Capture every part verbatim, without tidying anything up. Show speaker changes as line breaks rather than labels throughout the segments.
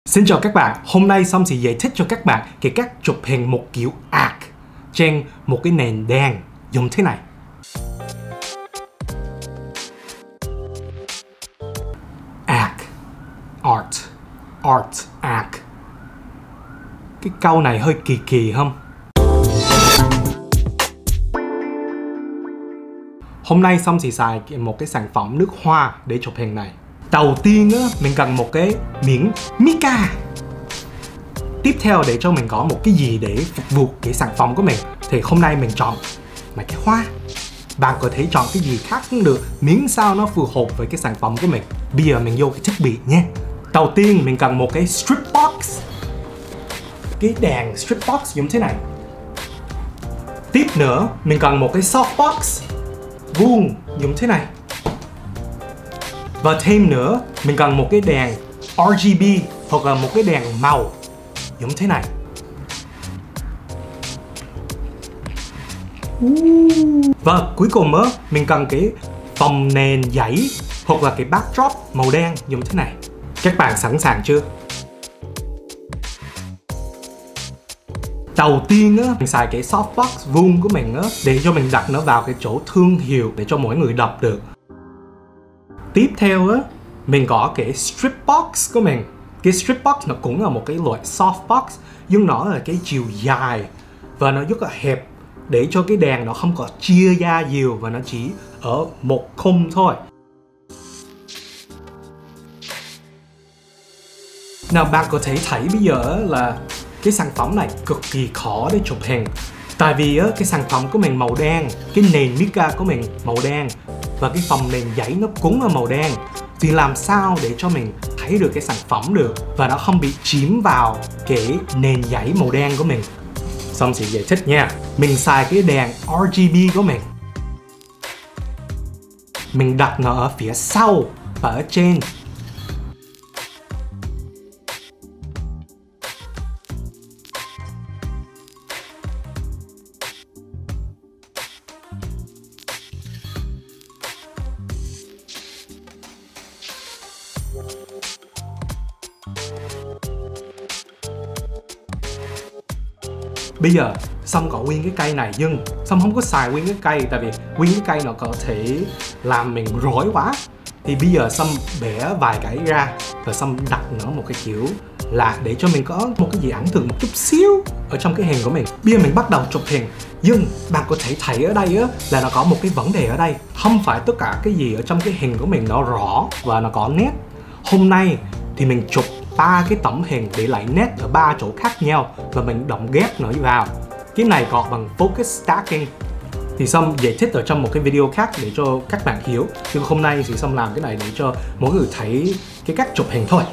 Xin chào các bạn, hôm nay Sâm sẽ giải thích cho các bạn cái cách chụp hình một kiểu art trên một cái nền đen giống thế này. Art, art, art, art. Cái câu này hơi kỳ kỳ không? Hôm nay Sâm sẽ xài một cái sản phẩm nước hoa để chụp hình này. Đầu tiên á, mình cần một cái miếng mica. Tiếp theo để cho mình có một cái gì để phục vụ cái sản phẩm của mình thì hôm nay mình chọn mấy cái hoa. Bạn có thể chọn cái gì khác cũng được, miễn sao nó phù hợp với cái sản phẩm của mình. Bây giờ mình vô cái thiết bị nha. Đầu tiên mình cần một cái strip box. Cái đèn strip box giống thế này. Tiếp nữa mình cần một cái softbox vuông giống thế này. Và thêm nữa, mình cần một cái đèn R G B hoặc là một cái đèn màu giống thế này. Và cuối cùng á, mình cần cái phòng nền giấy hoặc là cái backdrop màu đen giống thế này. Các bạn sẵn sàng chưa? Đầu tiên á, mình xài cái softbox vuông của mình á để cho mình đặt nó vào cái chỗ thương hiệu để cho mỗi người đọc được. Tiếp theo á, mình có cái strip box của mình. Cái strip box nó cũng là một cái loại soft box, nhưng nó là cái chiều dài và nó rất là hẹp để cho cái đèn nó không có chia ra nhiều và nó chỉ ở một khung thôi. Nào bạn có thể thấy bây giờ là cái sản phẩm này cực kỳ khó để chụp hình. Tại vì á, cái sản phẩm của mình màu đen, cái nền mica của mình màu đen và cái phòng nền giấy nó cũng là màu đen. Thì làm sao để cho mình thấy được cái sản phẩm được và nó không bị chiếm vào cái nền giấy màu đen của mình. Xong sẽ giải thích nha. Mình xài cái đèn R G B của mình. Mình đặt nó ở phía sau và ở trên. Bây giờ Sâm có nguyên cái cây này nhưng Sâm không có xài nguyên cái cây, tại vì nguyên cái cây nó có thể làm mình rối quá. Thì bây giờ Sâm bẻ vài cái ra và Sâm đặt nó một cái kiểu là để cho mình có một cái gì ấn tượng một chút xíu ở trong cái hình của mình. Bây giờ mình bắt đầu chụp hình. Nhưng bạn có thể thấy ở đây á, là nó có một cái vấn đề ở đây. Không phải tất cả cái gì ở trong cái hình của mình nó rõ và nó có nét. Hôm nay thì mình chụp ba cái tấm hình để lại nét ở ba chỗ khác nhau và mình đóng ghép nó vào. Cái này gọi bằng focus stacking. Thì Sâm giải thích ở trong một cái video khác để cho các bạn hiểu. Nhưng hôm nay thì Sâm làm cái này để cho mỗi người thấy cái cách chụp hình thôi.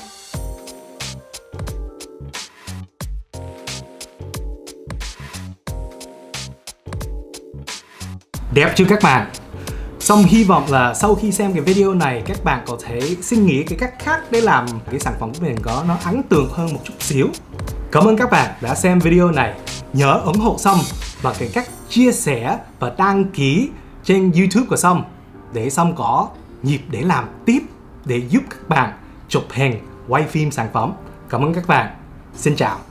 Đẹp chưa các bạn? Sâm hy vọng là sau khi xem cái video này các bạn có thể suy nghĩ cái cách khác để làm cái sản phẩm của mình có nó ấn tượng hơn một chút xíu. Cảm ơn các bạn đã xem video này. Nhớ ủng hộ Sâm bằng cái cách chia sẻ và đăng ký trên YouTube của Sâm để Sâm có nhịp để làm tiếp để giúp các bạn chụp hình, quay phim sản phẩm. Cảm ơn các bạn. Xin chào.